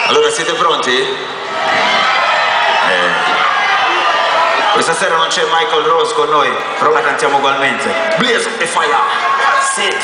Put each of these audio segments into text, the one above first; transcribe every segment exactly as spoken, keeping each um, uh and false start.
Allora siete pronti? Eh. Questa sera non c'è Michael Rose con noi, però la cantiamo ugualmente. Blaze up the fire. Sit.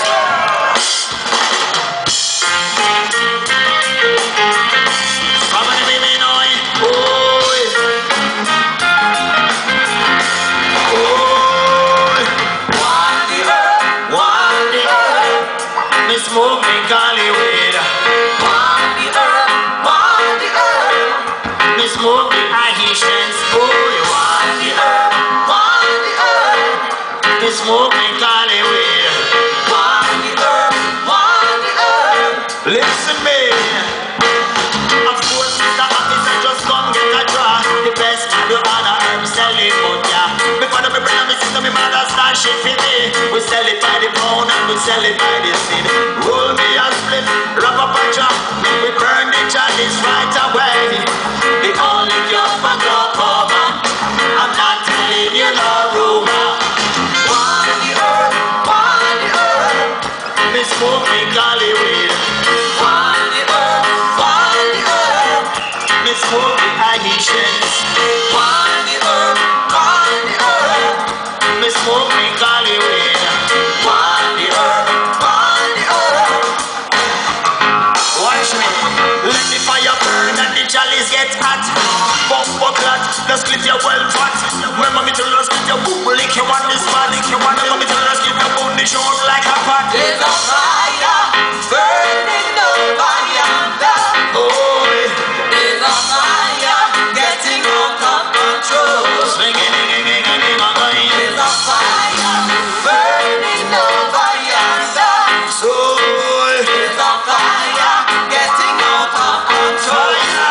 Smoke me golly weed. Want the herb, want the herb. Me smoke me Haitians. Oh, you want the herb, want the herb. Me smoke me golly weed. Want the herb, want the herb. Listen me. Of course, Mister Officer, just come get a draw. The best man you want a herb selling, but yeah. Me father, me brother, me sister, me mother start shit for me. We sell it by the pound and we sell it by the seed. Roll me a split, wrap up a chop. We burn the chalice right away. The only cure for glaucoma, I'm not telling you no rumor. Want the herb, want the herb. Me smoke me golly weed. Want the herb, want the herb. Me smoke me Haitians. Want the herb, want the herb. Me smoke me golly weed. Want the herb, want the herb. Watch me, let the fire burn and the chalice get hot. Bump up that, just clip your well fat. Remember me tell us clip your boom, lick you on this spot, lick you on. Remember me tell us clip your boom, the show like a pot. There's a fire burning over yonder. Oh, there's a fire getting out of control. Swing it, ding, ding, ding, ding, ding, ding. There's a fire burning over yonder. So there's a fire getting out of control.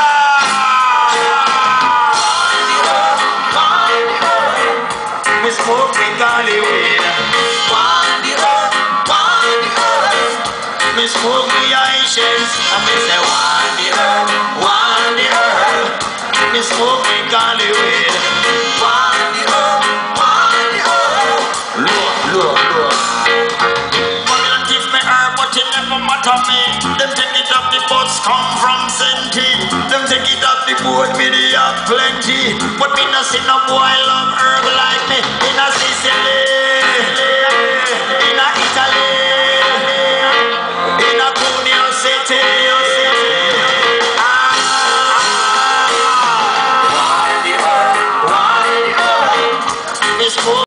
Me smoke me golly weed. Want the herb, want the herb. Me smoke me Haitians. And me say want the herb, want the herb. Me smoke me golly weed. Want the herb, want the herb. Look, look, look. Babylon give me herb, but it never matter me. Them take it up the bus, come from Senti. Them take it up the boat, me they have plenty. But me no see no boy love herb like me. Me no see silly.